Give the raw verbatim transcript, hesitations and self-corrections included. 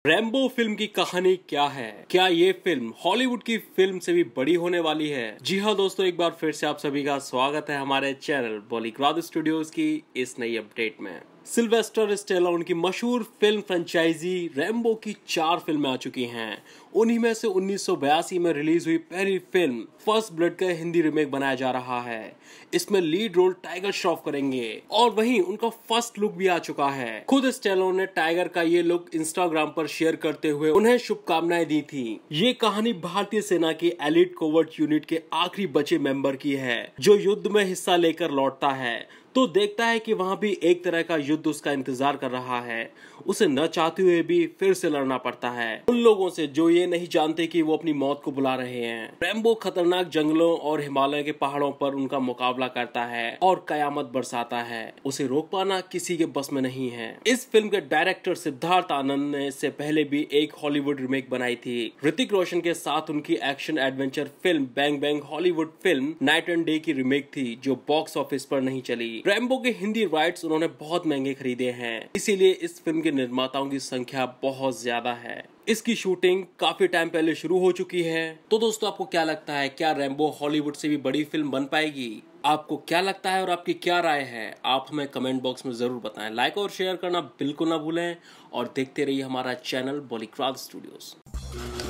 Rambo film की कहानी क्या है? क्या ये फिल्म हॉलीवुड की फिल्म से भी बड़ी होने वाली है? जी हाँ दोस्तों, एक बार फिर से आप सभी का स्वागत है हमारे चैनल बॉलीग्राद स्टूडियोज की इस नई अपडेट में। सिल्वेस्टर स्टेलोन की मशहूर फिल्म फ्रेंचाइजी रैम्बो की चार फिल्में आ चुकी हैं। उन्हीं में से उन्नीस सौ बयासी में रिलीज हुई पहली फिल्म फर्स्ट ब्लड का हिंदी रीमेक बनाया जा रहा है। इसमें लीड रोल टाइगर श्रॉफ करेंगे और वहीं उनका फर्स्ट लुक भी आ चुका है। खुद स्टेलोन ने टाइगर का ये लुक इंस्टाग्राम पर शेयर करते हुए उन्हें शुभकामनाएं दी थी। ये कहानी भारतीय सेना की एलिट कोवर्ट यूनिट के आखिरी बचे मेंबर की है, जो युद्ध में हिस्सा लेकर लौटता है तो देखता है कि वहां भी एक तरह का युद्ध उसका इंतजार कर रहा है। उसे न चाहते हुए भी फिर से लड़ना पड़ता है उन लोगों से जो ये नहीं जानते कि वो अपनी मौत को बुला रहे हैं। रैम्बो खतरनाक जंगलों और हिमालय के पहाड़ों पर उनका मुकाबला करता है और कयामत बरसाता है। उसे रोक पाना किसी के बस में नहीं है। इस फिल्म के डायरेक्टर सिद्धार्थ आनंद ने इससे पहले भी एक हॉलीवुड रीमेक बनाई थी। ऋतिक रोशन के साथ उनकी action adventure film Bang Bang Hollywood film Knight and Day की रीमेक थी, जो बॉक्स ऑफिस पर नहीं चली। रैम्बो के हिंदी राइट्स उन्होंने बहुत महंगे खरीदे हैं, इसीलिए इस फिल्म के निर्माताओं की संख्या बहुत ज्यादा है। इसकी शूटिंग काफी टाइम पहले शुरू हो चुकी है। तो दोस्तों, आपको क्या लगता है, क्या रैम्बो हॉलीवुड से भी बड़ी फिल्म बन पाएगी? आपको क्या लगता है और आपकी क्या राय है? आप हमें कमेंट बॉक्स में जरूर बताएं। लाइक और शेयर करना बिल्कुल ना भूलें और देखते रहिए हमारा चैनल बॉलीग्राद स्टूडियोज।